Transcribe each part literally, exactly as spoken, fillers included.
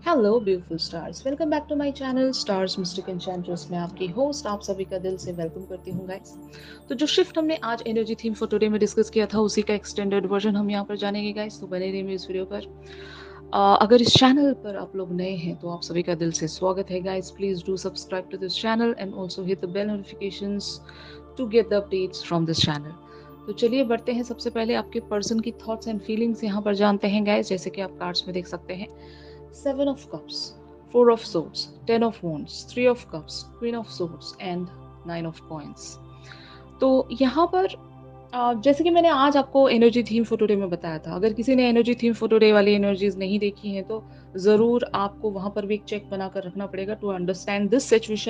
Hello beautiful stars, welcome back to my channel Stars Mystic Enchantress. मैं आपकी host आप सभी का दिल से वेलकम करती हूँ गाइस। तो जो शिफ्ट हमने आज एनर्जी थीम फॉर टुडे में डिस्कस किया था, उसी का एक्सटेंडेड वर्जन हम यहाँ पर जानेंगे गाइस। तो बने रहिए इस वीडियो पर। अ, अगर इस चैनल पर आप लोग नए हैं तो आप सभी का दिल से स्वागत है guys. Please do subscribe to this channel and also hit the bell notifications to get the updates from this channel. तो चलिए बढ़ते हैं। सबसे पहले आपके पर्सन की थॉट्स एंड फीलिंग्स यहाँ पर जानते हैं गाइस। जैसे कि आप कार्ड्स में देख सकते हैं, Seven of Cups, Four of Swords, Ten of Wands, Three of Cups, Queen of Swords and Nine of Coins। तो यहाँ पर अ, जैसे कि मैंने आज आपको एनर्जी थीम फॉर टुडे में बताया था, अगर किसी ने एनर्जी थीम फॉर टुडे वाली एनर्जीज नहीं देखी हैं तो ज़रूर आपको वहाँ पर भी एक चेक बनाकर रखना पड़ेगा टू अंडरस्टैंड दिस सिचुएशन।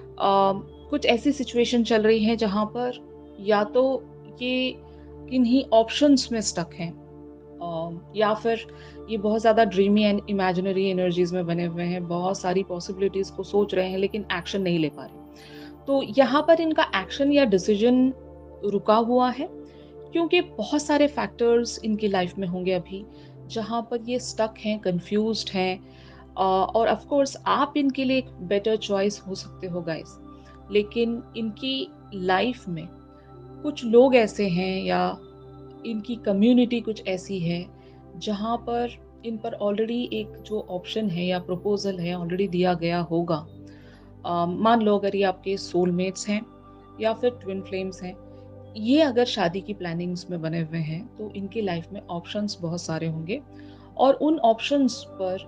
कुछ ऐसी सिचुएशन चल रही है जहाँ पर या तो ये किन्हीं ऑप्शंस में स्टक हैं, अ, या फिर ये बहुत ज़्यादा ड्रीमी एंड इमेजिनरी एनर्जीज में बने हुए हैं। बहुत सारी पॉसिबिलिटीज को सोच रहे हैं लेकिन एक्शन नहीं ले पा रहे। तो यहाँ पर इनका एक्शन या डिसीजन रुका हुआ है क्योंकि बहुत सारे फैक्टर्स इनकी लाइफ में होंगे अभी जहाँ पर ये स्टक हैं, कंफ्यूज्ड हैं। अ, और ऑफ कोर्स आप इनके लिए एक बेटर चॉइस हो सकते हो गाइस, लेकिन इनकी लाइफ में कुछ लोग ऐसे हैं या इनकी कम्युनिटी कुछ ऐसी है जहाँ पर इन पर ऑलरेडी एक जो ऑप्शन है या प्रपोजल है ऑलरेडी दिया गया होगा। अ, मान लो अगर ये आपके सोलमेट्स हैं या फिर ट्विन फ्लेम्स हैं, ये अगर शादी की प्लानिंग्स में बने हुए हैं तो इनकी लाइफ में ऑप्शंस बहुत सारे होंगे और उन ऑप्शंस पर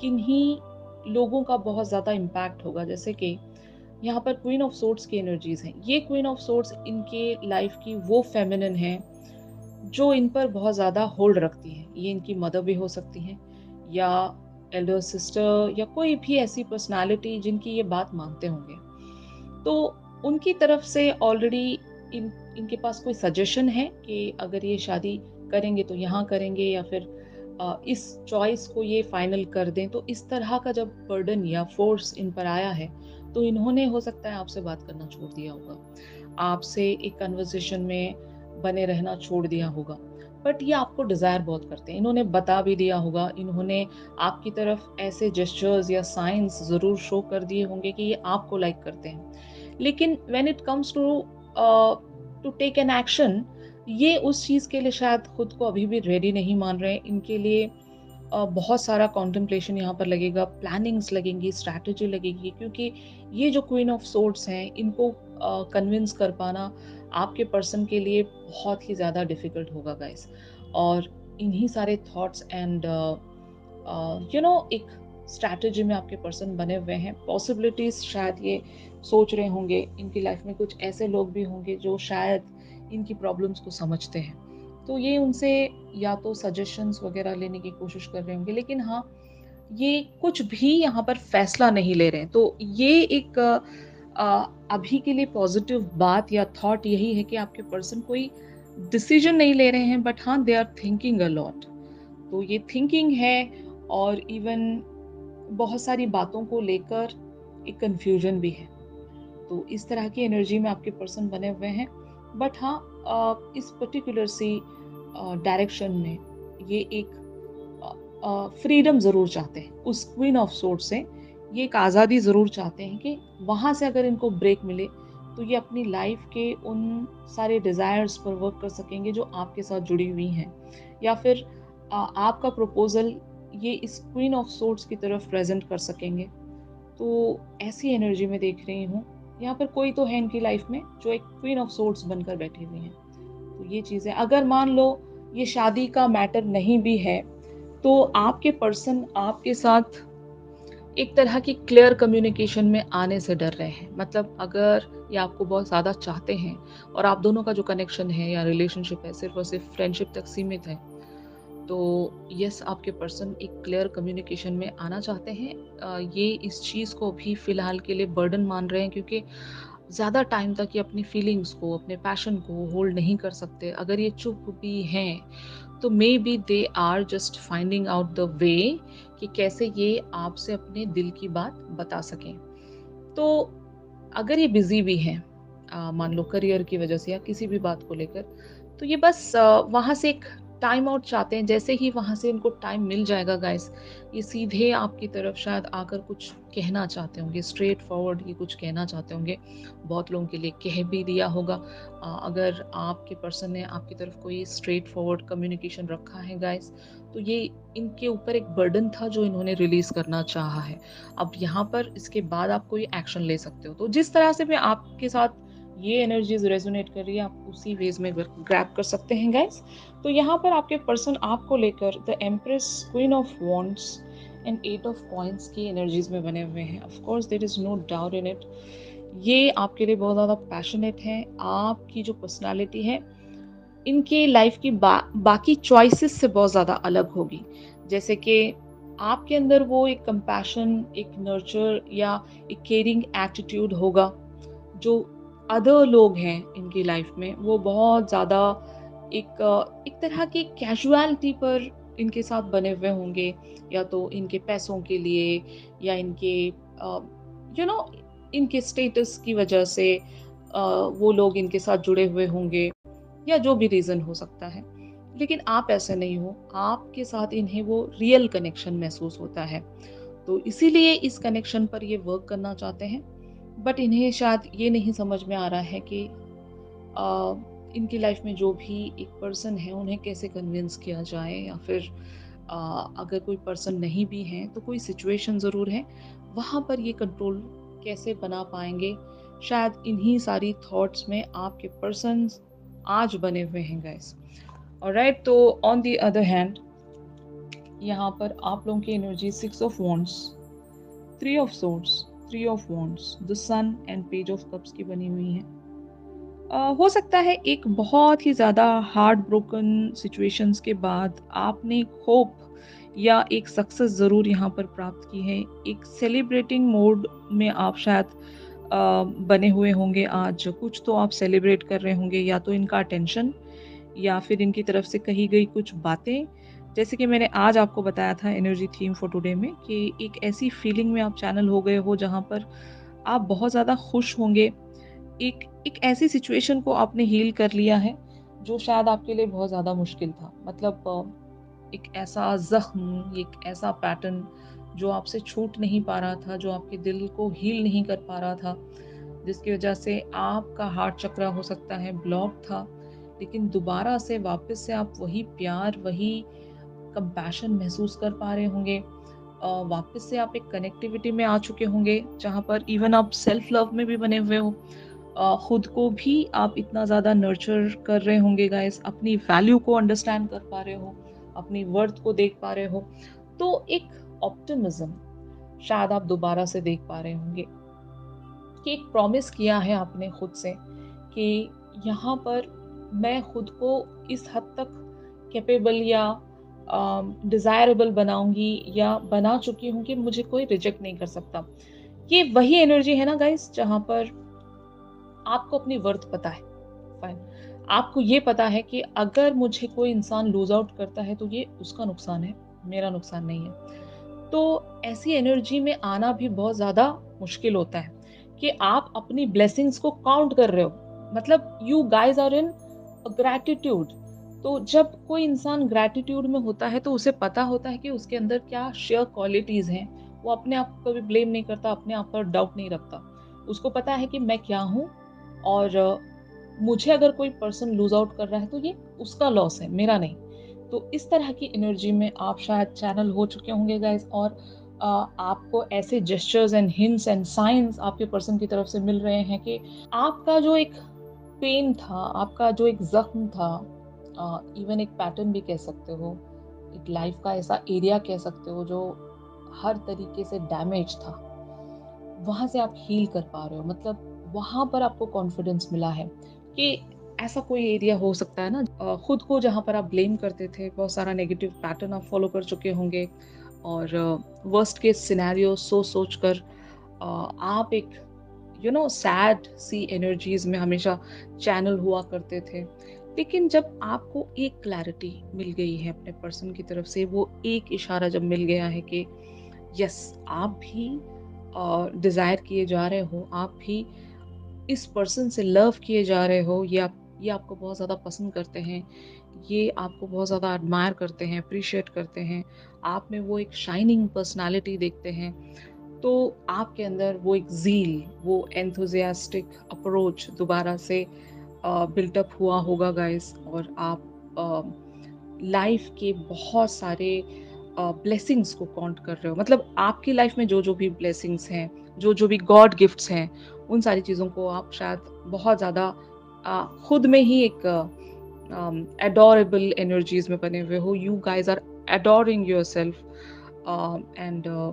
किन्हीं लोगों का बहुत ज़्यादा इम्पैक्ट होगा। जैसे कि यहाँ पर क्वीन ऑफ सोर्ड्स की एनर्जीज हैं। ये क्वीन ऑफ सोर्ड्स इनके लाइफ की वो फेमिनिन है जो इन पर बहुत ज़्यादा होल्ड रखती है। ये इनकी मदर भी हो सकती हैं या एल्डर सिस्टर या कोई भी ऐसी पर्सनालिटी जिनकी ये बात मानते होंगे। तो उनकी तरफ से ऑलरेडी इन इनके पास कोई सजेशन है कि अगर ये शादी करेंगे तो यहाँ करेंगे या फिर अ, इस चॉइस को ये फाइनल कर दें। तो इस तरह का जब बर्डन या फोर्स इन पर आया है तो इन्होंने हो सकता है आपसे बात करना छोड़ दिया होगा, आपसे एक कन्वर्सेशन में बने रहना छोड़ दिया होगा। बट ये आपको डिज़ायर बहुत करते हैं, इन्होंने बता भी दिया होगा, इन्होंने आपकी तरफ ऐसे जेस्चर्स या साइंस ज़रूर शो कर दिए होंगे कि ये आपको लाइक करते हैं। लेकिन when it comes to to take an action, ये उस चीज़ के लिए शायद खुद को अभी भी रेडी नहीं मान रहे हैं। इनके लिए अ, बहुत सारा कॉन्टेम्पलेशन यहाँ पर लगेगा, प्लानिंग्स लगेंगी, स्ट्रैटेजी लगेगी, क्योंकि ये जो क्वीन ऑफ सोर्ड्स हैं इनको कन्विंस कर पाना आपके पर्सन के लिए बहुत ही ज़्यादा डिफ़िकल्ट होगा गाइस। और इन्हीं सारे थॉट्स एंड यू नो एक स्ट्रैटेजी में आपके पर्सन बने हुए हैं। पॉसिबिलिटीज़ शायद ये सोच रहे होंगे, इनकी लाइफ में कुछ ऐसे लोग भी होंगे जो शायद इनकी प्रॉब्लम्स को समझते हैं। तो ये उनसे या तो सजेशंस वगैरह लेने की कोशिश कर रहे होंगे, लेकिन हाँ, ये कुछ भी यहाँ पर फैसला नहीं ले रहे हैं। तो ये एक अ, अभी के लिए पॉजिटिव बात या थॉट यही है कि आपके पर्सन कोई डिसीजन नहीं ले रहे हैं, बट हाँ, they are thinking a lot. तो ये थिंकिंग है और इवन बहुत सारी बातों को लेकर एक कंफ्यूजन भी है। तो इस तरह की एनर्जी में आपके पर्सन बने हुए हैं। बट हाँ, अ, इस पर्टिकुलर सी डायरेक्शन में ये एक फ्रीडम ज़रूर चाहते हैं उस क्वीन ऑफ सोर्ड से। ये एक आज़ादी ज़रूर चाहते हैं कि वहाँ से अगर इनको ब्रेक मिले तो ये अपनी लाइफ के उन सारे डिज़ायर्स पर वर्क कर सकेंगे जो आपके साथ जुड़ी हुई हैं, या फिर अ, आपका प्रपोजल ये इस क्वीन ऑफ सोर्ड्स की तरफ प्रेजेंट कर सकेंगे। तो ऐसी एनर्जी में देख रही हूँ। यहाँ पर कोई तो है इनकी लाइफ में जो एक क्वीन ऑफ सोर्ड्स बनकर बैठी हुई हैं। तो ये चीज़ है। अगर मान लो ये शादी का मैटर नहीं भी है तो आपके पर्सन आपके साथ एक तरह की क्लियर कम्युनिकेशन में आने से डर रहे हैं। मतलब अगर ये आपको बहुत ज़्यादा चाहते हैं और आप दोनों का जो कनेक्शन है या रिलेशनशिप है सिर्फ और सिर्फ फ्रेंडशिप तक सीमित है, तो यस, आपके पर्सन एक क्लियर कम्युनिकेशन में आना चाहते हैं। अ, ये इस चीज़ को भी फ़िलहाल के लिए बर्डन मान रहे हैं क्योंकि ज़्यादा टाइम तक ये अपनी फीलिंग्स को, अपने पैशन को होल्ड नहीं कर सकते। अगर ये चुप भी हैं तो maybe they are just finding out the way कि कैसे ये आपसे अपने दिल की बात बता सकें। तो अगर ये बिजी भी हैं, अ, मान लो करियर की वजह से या किसी भी बात को लेकर, तो ये बस अ, वहाँ से एक टाइम आउट चाहते हैं। जैसे ही वहाँ से इनको टाइम मिल जाएगा गाइस, ये सीधे आपकी तरफ शायद आकर कुछ कहना चाहते होंगे, स्ट्रेट फॉरवर्ड ये कुछ कहना चाहते होंगे। बहुत लोगों के लिए कह भी दिया होगा। अ, अगर आपके पर्सन ने आपकी तरफ कोई स्ट्रेट फॉरवर्ड कम्युनिकेशन रखा है गाइस, तो ये इनके ऊपर एक बर्डन था जो इन्होंने रिलीज़ करना चाहा है। अब यहाँ पर इसके बाद आप कोई एक्शन ले सकते हो। तो जिस तरह से भी आपके साथ ये एनर्जीज़ रेज़ोनेट कर रही है, आप उसी वेज़ में ग्रैब कर सकते हैं गाइस। तो यहाँ पर आपके पर्सन आपको लेकर the empress, queen of wands and eight of coins की एनर्जीज में बने हुए हैं। Of course there is no doubt in it, ये आपके लिए बहुत ज़्यादा पैशनेट है। आपकी जो पर्सनालिटी है इनके लाइफ की बा, बाकी चॉइसेस से बहुत ज़्यादा अलग होगी। जैसे कि आपके अंदर वो एक कंपैशन, एक नर्चर या एक केयरिंग एटीट्यूड होगा जो अदर लोग हैं इनकी लाइफ में वो बहुत ज़्यादा एक एक तरह की कैजुअलिटी पर इनके साथ बने हुए होंगे, या तो इनके पैसों के लिए या इनके यू नो इनके स्टेटस की वजह से अ, वो लोग इनके साथ जुड़े हुए होंगे, या जो भी रीज़न हो सकता है। लेकिन आप ऐसे नहीं हो, आपके साथ इन्हें वो रियल कनेक्शन महसूस होता है। तो इसीलिए इस कनेक्शन पर ये वर्क करना चाहते हैं। बट इन्हें शायद ये नहीं समझ में आ रहा है कि अ, इनकी लाइफ में जो भी एक पर्सन है उन्हें कैसे कन्विंस किया जाए, या फिर अ, अगर कोई पर्सन नहीं भी है तो कोई सिचुएशन ज़रूर है, वहाँ पर ये कंट्रोल कैसे बना पाएंगे। शायद इन्हीं सारी थॉट्स में आपके पर्सन्स आज बने हुए हैं गाइस। ऑलराइट, तो ऑन द अदर हैंड यहाँ पर आप लोगों की energy six of wands, three of swords, three of wands, the sun and page of cups की बनी हुई है। uh, हो सकता है एक बहुत ही ज़्यादा हार्ट ब्रोकन सिचुएशंस के बाद आपने होप या एक सक्सेस ज़रूर यहाँ पर प्राप्त की है। एक सेलिब्रेटिंग मोड में आप शायद uh, बने हुए होंगे आज। कुछ तो आप सेलिब्रेट कर रहे होंगे, या तो इनका अटेंशन या फिर इनकी तरफ से कही गई कुछ बातें। जैसे कि मैंने आज आपको बताया था एनर्जी थीम फॉर टुडे में कि एक ऐसी फीलिंग में आप चैनल हो गए हो जहाँ पर आप बहुत ज़्यादा खुश होंगे। एक एक ऐसी सिचुएशन को आपने हील कर लिया है जो शायद आपके लिए बहुत ज़्यादा मुश्किल था। मतलब अ, एक ऐसा ज़ख्म, एक ऐसा पैटर्न जो आपसे छूट नहीं पा रहा था, जो आपके दिल को हील नहीं कर पा रहा था, जिसकी वजह से आपका हार्ट चक्र हो सकता है ब्लॉक था। लेकिन दोबारा से वापस से आप वही प्यार, वही कंपैशन महसूस कर पा रहे होंगे। अ, वापस से आप एक कनेक्टिविटी में आ चुके होंगे जहाँ पर इवन आप सेल्फ लव में भी बने हुए हो। अ, खुद को भी आप इतना ज़्यादा नर्चर कर रहे होंगे गाइस, अपनी वैल्यू को अंडरस्टैंड कर पा रहे हो, अपनी वर्थ को देख पा रहे हो। तो एक ऑप्टिमिज्म शायद आप दोबारा से देख पा रहे होंगे कि एक प्रॉमिस किया है आपने खुद से कि यहाँ पर मैं खुद को इस हद तक कैपेबल या डिज़ायरेबल बनाऊंगी या बना चुकी हूँ कि मुझे कोई रिजेक्ट नहीं कर सकता। ये वही एनर्जी है ना गाइस जहाँ पर आपको अपनी वर्थ पता है। फाइन, आपको ये पता है कि अगर मुझे कोई इंसान लूज आउट करता है तो ये उसका नुकसान है, मेरा नुकसान नहीं है। तो ऐसी एनर्जी में आना भी बहुत ज़्यादा मुश्किल होता है कि आप अपनी ब्लेसिंग्स को काउंट कर रहे हो। मतलब you guys are in gratitude. तो जब कोई इंसान ग्रैटिट्यूड में होता है तो उसे पता होता है कि उसके अंदर क्या शेयर क्वालिटीज़ हैं। वो अपने आप को कभी ब्लेम नहीं करता, अपने आप पर डाउट नहीं रखता। उसको पता है कि मैं क्या हूँ, और मुझे अगर कोई पर्सन लूज आउट कर रहा है तो ये उसका लॉस है, मेरा नहीं। तो इस तरह की एनर्जी में आप शायद चैनल हो चुके होंगे गाइस, और आ, आपको ऐसे gestures and hints and signs आपके पर्सन की तरफ से मिल रहे हैं कि आपका जो एक पेन था, आपका जो एक जख्म था, इवन एक पैटर्न भी कह सकते हो, एक लाइफ का ऐसा एरिया कह सकते हो जो हर तरीके से डैमेज था, वहाँ से आप हील कर पा रहे हो। मतलब वहाँ पर आपको कॉन्फिडेंस मिला है कि ऐसा कोई एरिया हो सकता है ना, अ, खुद को जहाँ पर आप ब्लेम करते थे, बहुत सारा नेगेटिव पैटर्न आप फॉलो कर चुके होंगे, और वर्स्ट केस सिनेरियो सोच सोच कर अ, आप एक यू नो सैड सी एनर्जीज में हमेशा चैनल हुआ करते थे। लेकिन जब आपको एक क्लैरिटी मिल गई है अपने पर्सन की तरफ से, वो एक इशारा जब मिल गया है कि यस आप भी डिज़ायर किए जा रहे हो, आप भी इस पर्सन से लव किए जा रहे हो, ये आप ये आपको बहुत ज़्यादा पसंद करते हैं, ये आपको बहुत ज़्यादा एडमायर करते हैं, अप्रिशिएट करते हैं, आप में वो एक शाइनिंग पर्सनैलिटी देखते हैं, तो आपके अंदर वो एक ज़ील, वो एंथुसियास्टिक अप्रोच दोबारा से अ, बिल्ट अप हुआ होगा गाइस, और आप अ, लाइफ के बहुत सारे ब्लेसिंग्स को काउंट कर रहे हो। मतलब आपकी लाइफ में जो जो भी ब्लेसिंग्स हैं, जो जो भी गॉड गिफ्ट्स हैं, उन सारी चीज़ों को आप शायद बहुत ज़्यादा अ, खुद में ही एक एडोरेबल एनर्जीज में बने हुए हो। You guys are adoring yourself, uh, and uh,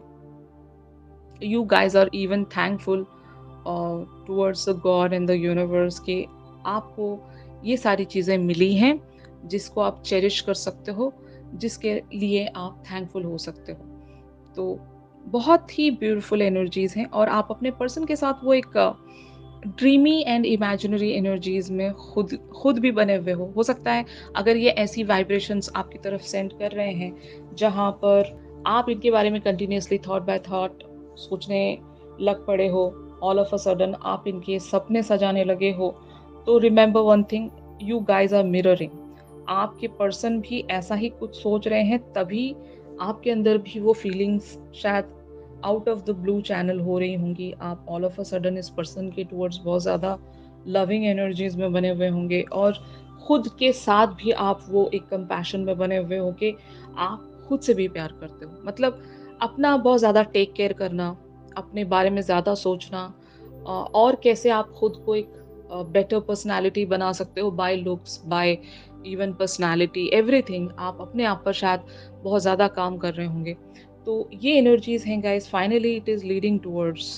you guys are even thankful uh, towards the God and the universe कि आपको ये सारी चीज़ें मिली हैं जिसको आप चेरिश कर सकते हो, जिसके लिए आप थैंकफुल हो सकते हो। तो बहुत ही ब्यूटीफुल एनर्जीज हैं, और आप अपने पर्सन के साथ वो एक ड्रीमी एंड इमेजिनरी एनर्जीज में खुद खुद भी बने हुए हो हो सकता है अगर ये ऐसी वाइब्रेशंस आपकी तरफ सेंड कर रहे हैं जहाँ पर आप इनके बारे में कंटिन्यूसली थॉट बाय थॉट सोचने लग पड़े हो, ऑल ऑफ अ सडन आप इनके सपने सजाने लगे हो, तो remember one thing, you guys are mirroring. आपके पर्सन भी ऐसा ही कुछ सोच रहे हैं, तभी आपके अंदर भी वो फीलिंग्स शायद out of the blue channel हो रही होंगी। आप ऑल ऑफ अ सडन इस पर्सन के टुवर्ड्स बहुत ज़्यादा लविंग एनर्जीज में बने हुए होंगे, और खुद के साथ भी आप वो एक कंपैशन में बने हुए हो कि आप खुद से भी प्यार करते हो। मतलब अपना बहुत ज़्यादा टेक केयर करना, अपने बारे में ज़्यादा सोचना, अ, और कैसे आप खुद को एक बेटर पर्सनालिटी बना सकते हो, by looks, by even personality, everything आप अपने आप पर शायद बहुत ज़्यादा काम कर रहे होंगे। तो ये एनर्जीज हैं guys, finally it is leading towards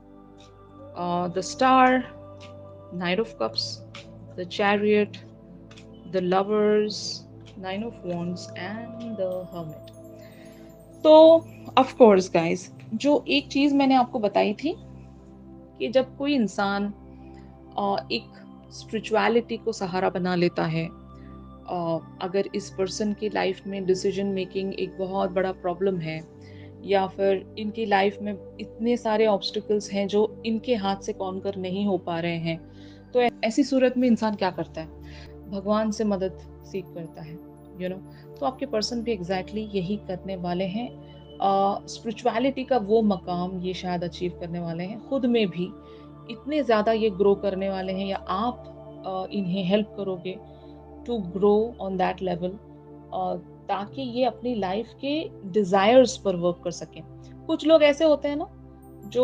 the star, knight of cups, the chariot, the lovers, nine of wands and the hermit। तो ऑफ कोर्स गाइस, जो एक चीज मैंने आपको बताई थी कि जब कोई इंसान अ, एक स्पिरिचुअलिटी को सहारा बना लेता है, अ, अगर इस पर्सन की लाइफ में डिसीजन मेकिंग एक बहुत बड़ा प्रॉब्लम है, या फिर इनकी लाइफ में इतने सारे ऑब्स्टिकल्स हैं जो इनके हाथ से कॉन्कर नहीं हो पा रहे हैं, तो ऐसी सूरत में इंसान क्या करता है? भगवान से मदद सीख करता है, यू नो। तो आपके पर्सन भी एग्जैक्टली exactly यही करने वाले हैं। स्पिरिचुअलिटी का वो मकाम ये शायद अचीव करने वाले हैं, खुद में भी इतने ज़्यादा ये ग्रो करने वाले हैं, या आप uh, इन्हें हेल्प करोगे to grow on that level, ताकि ये अपनी लाइफ के डिजायर्स पर वर्क कर सकें। कुछ लोग ऐसे होते हैं ना जो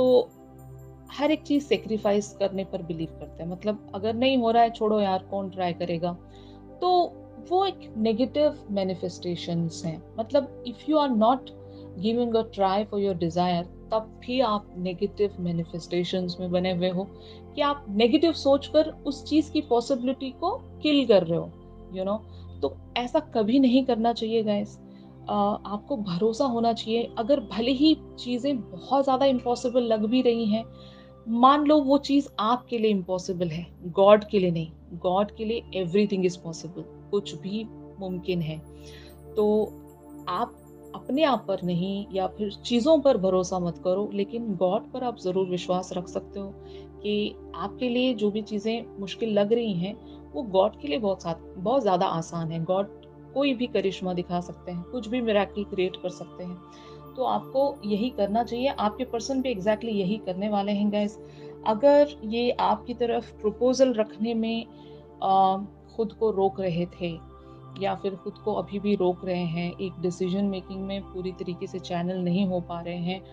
हर एक चीज सेक्रीफाइस करने पर बिलीव करते हैं, मतलब अगर नहीं हो रहा है छोड़ो यार, कौन ट्राई करेगा। तो वो एक नेगेटिव मैनिफेस्टेशंस हैं। मतलब if you are not giving a try for your desire, तब भी आप नेगेटिव मैनिफेस्टेशंस में बने हुए हो, कि आप नेगेटिव सोचकर उस चीज की पॉसिबिलिटी को किल कर रहे हो, यू you नो know? तो ऐसा कभी नहीं करना चाहिए गाइस। आपको भरोसा होना चाहिए, अगर भले ही चीजें बहुत ज्यादा इम्पॉसिबल लग भी रही हैं, मान लो वो चीज आपके लिए इम्पॉसिबल है, गॉड के लिए नहीं। गॉड के लिए एवरीथिंग इज पॉसिबल, कुछ भी मुमकिन है। तो आप अपने आप पर नहीं या फिर चीज़ों पर भरोसा मत करो, लेकिन गॉड पर आप ज़रूर विश्वास रख सकते हो कि आपके लिए जो भी चीज़ें मुश्किल लग रही हैं, वो गॉड के लिए बहुत साथ बहुत ज़्यादा आसान है। गॉड कोई भी करिश्मा दिखा सकते हैं, कुछ भी मिरेकल क्रिएट कर सकते हैं। तो आपको यही करना चाहिए, आपके पर्सन भी एग्जैक्टली exactly यही करने वाले हैं गाइस। अगर ये आपकी तरफ प्रपोजल रखने में आ, खुद को रोक रहे थे, या फिर खुद को अभी भी रोक रहे हैं, एक डिसीजन मेकिंग में पूरी तरीके से चैनल नहीं हो पा रहे हैं,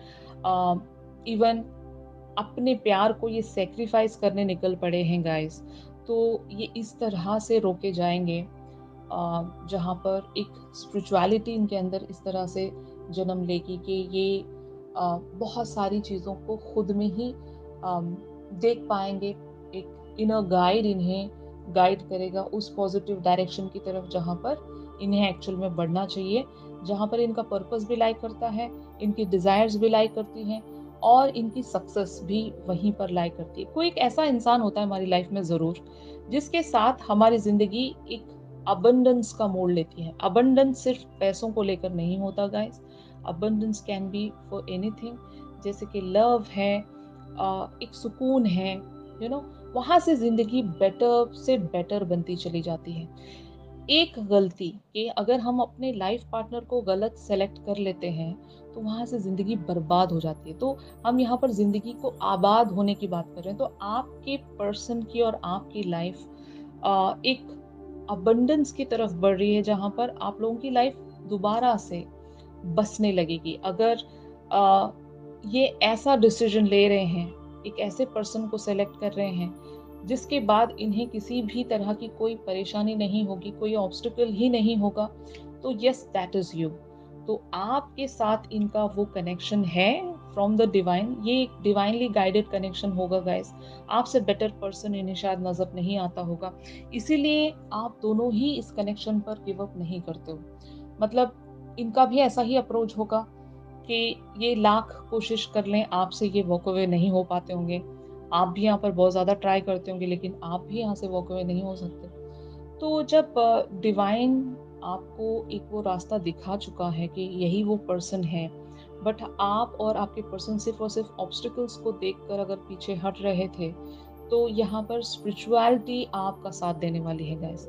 इवन अपने प्यार को ये सेक्रीफाइस करने निकल पड़े हैं गाइस, तो ये इस तरह से रोके जाएंगे जहाँ पर एक स्पिरिचुअलिटी इनके अंदर इस तरह से जन्म लेगी कि ये आ, बहुत सारी चीज़ों को खुद में ही आ, देख पाएंगे। एक इनर गाइड इन्हें गाइड करेगा उस पॉजिटिव डायरेक्शन की तरफ जहाँ पर इन्हें एक्चुअल में बढ़ना चाहिए, जहाँ पर इनका पर्पस भी लाई करता है, इनकी डिज़ायर्स भी लाई करती हैं, और इनकी सक्सेस भी वहीं पर लाई करती है। कोई एक ऐसा इंसान होता है हमारी लाइफ में ज़रूर, जिसके साथ हमारी ज़िंदगी एक अबंडेंस का मोड़ लेती है। अबंडेंस सिर्फ पैसों को लेकर नहीं होता guys, abundance can be for anything, जैसे कि लव है, एक सुकून है, यू नो वहाँ से ज़िंदगी बेटर से बेटर बनती चली जाती है। एक गलती कि अगर हम अपने लाइफ पार्टनर को गलत सेलेक्ट कर लेते हैं, तो वहाँ से ज़िंदगी बर्बाद हो जाती है। तो हम यहाँ पर ज़िंदगी को आबाद होने की बात कर रहे हैं। तो आपके पर्सन की और आपकी लाइफ अ, एक अबंडेंस की तरफ बढ़ रही है, जहाँ पर आप लोगों की लाइफ दोबारा से बसने लगेगी। अगर अ, ये ऐसा डिसीजन ले रहे हैं, एक ऐसे पर्सन को सेलेक्ट कर रहे हैं, जिसके बाद इन्हें किसी भी तरह की कोई परेशानी नहीं होगी, कोई ऑब्स्टिकल ही नहीं होगा, तो यस दैट इज़ यू। तो आपके साथ इनका वो कनेक्शन है फ्रॉम द डिवाइन, ये एक डिवाइनली गाइडेड कनेक्शन होगा गाइस। आपसे बेटर पर्सन इन्हें शायद नज़र नहीं आता होगा, इसीलिए आप दोनों ही इस कनेक्शन पर गिव अप नहीं करते हो। मतलब इनका भी ऐसा ही अप्रोच होगा कि ये लाख कोशिश कर लें, आपसे ये वॉक अवे नहीं हो पाते होंगे। आप भी यहाँ पर बहुत ज़्यादा ट्राई करते होंगे, लेकिन आप भी यहाँ से वॉक अवे नहीं हो सकते। तो जब डिवाइन आपको एक वो रास्ता दिखा चुका है कि यही वो पर्सन है, बट आप और आपके पर्सन सिर्फ और सिर्फ ऑब्स्टिकल्स को देखकर अगर पीछे हट रहे थे, तो यहाँ पर स्पिरिचुअलिटी आपका साथ देने वाली है गाइस।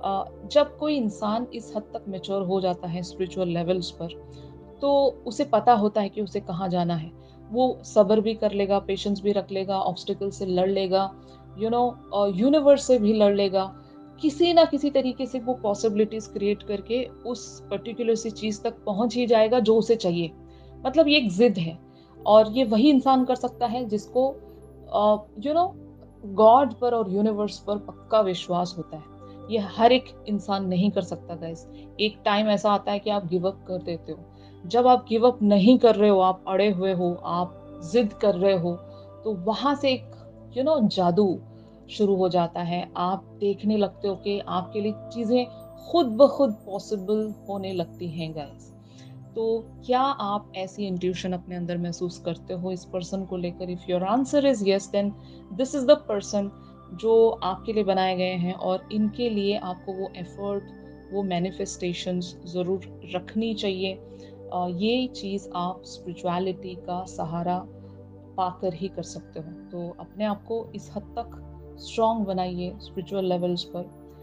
जब कोई इंसान इस हद तक मैच्योर हो जाता है स्पिरिचुअल लेवल्स पर, तो उसे पता होता है कि उसे कहाँ जाना है। वो सब्र भी कर लेगा, पेशेंस भी रख लेगा, ऑब्स्टिकल से लड़ लेगा, यू नो यूनिवर्स से भी लड़ लेगा। किसी ना किसी तरीके से वो पॉसिबिलिटीज क्रिएट करके उस पर्टिकुलर सी चीज तक पहुंच ही जाएगा जो उसे चाहिए। मतलब ये एक जिद है, और ये वही इंसान कर सकता है जिसको यू नो गॉड पर और यूनिवर्स पर पक्का विश्वास होता है। ये हर एक इंसान नहीं कर सकता गाइस। एक टाइम ऐसा आता है कि आप गिव अप कर देते हो। जब आप गिव अप नहीं कर रहे हो, आप अड़े हुए हो, आप जिद कर रहे हो, तो वहां से एक यू नो जादू शुरू हो जाता है। आप देखने लगते हो कि आपके लिए चीजें खुद ब खुद पॉसिबल होने लगती हैं गाइस। तो क्या आप ऐसी इंट्यूशन अपने अंदर महसूस करते हो इस पर्सन को लेकर? If your answer is yes, then this is the person जो आपके लिए बनाए गए हैं, और इनके लिए आपको वो एफर्ट, वो मैनिफेस्टेशंस ज़रूर रखनी चाहिए। अ, ये चीज़ आप स्पिरिचुअलिटी का सहारा पाकर ही कर सकते हो। तो अपने आप को इस हद तक स्ट्रॉन्ग बनाइए स्पिरिचुअल लेवल्स पर,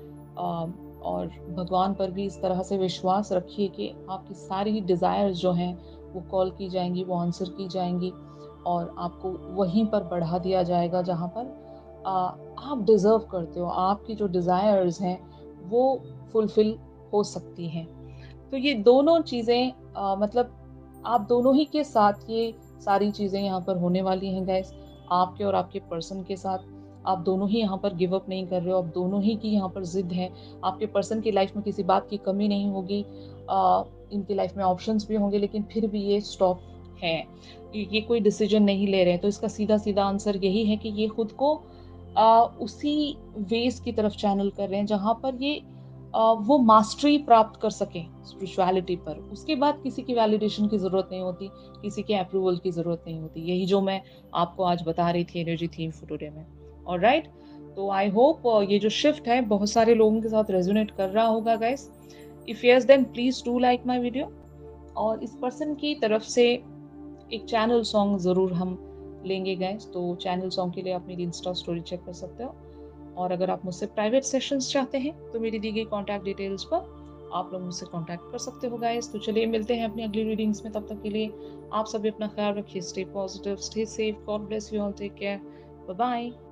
अ, और भगवान पर भी इस तरह से विश्वास रखिए कि आपकी सारी डिज़ायर्स जो हैं वो कॉल की जाएंगी, वो आंसर की जाएंगी, और आपको वहीं पर बढ़ा दिया जाएगा जहाँ पर आ, आप डिज़र्व करते हो। आपकी जो डिज़ायर्स हैं वो फुलफिल हो सकती हैं। तो ये दोनों चीज़ें, अ, मतलब आप दोनों ही के साथ ये सारी चीज़ें यहाँ पर होने वाली हैं गाइस। आपके और आपके पर्सन के साथ आप दोनों ही यहाँ पर गिव अप नहीं कर रहे हो, आप दोनों ही की यहाँ पर ज़िद है। आपके पर्सन की लाइफ में किसी बात की कमी नहीं होगी, अ, इनकी लाइफ में ऑप्शंस भी होंगे, लेकिन फिर भी ये स्टॉप हैं। ये ये कोई डिसीजन नहीं ले रहे हैं। तो इसका सीधा-सीधा आंसर यही है कि ये खुद को अ, उसी वेज़ की तरफ चैनल कर रहे हैं जहाँ पर ये अ, वो मास्टरी प्राप्त कर सकें स्पिरिचुअलिटी पर। उसके बाद किसी की वैलिडेशन की ज़रूरत नहीं होती, किसी के अप्रूवल की ज़रूरत नहीं होती। यही जो मैं आपको आज बता रही थी एनर्जी थीम फॉर टुडे में। ऑलराइट? तो आई होप ये जो शिफ्ट है बहुत सारे लोगों के साथ रेजोनेट कर रहा होगा guys. If yes, then please do like my video, और इस पर्सन की तरफ से एक चैनल सॉन्ग ज़रूर हम लेंगे गाइस। तो चैनल सॉन्ग के लिए आप मेरी इंस्टा स्टोरी चेक कर सकते हो, और अगर आप मुझसे प्राइवेट सेशंस चाहते हैं तो मेरी दी गई कॉन्टैक्ट डिटेल्स पर आप लोग मुझसे कॉन्टैक्ट कर सकते हो गाइस। तो चलिए मिलते हैं अपनी अगली रीडिंग्स में। तब तक के लिए आप सभी अपना ख्याल रखिए। Stay positive, stay safe, God bless you all, take care, bye bye.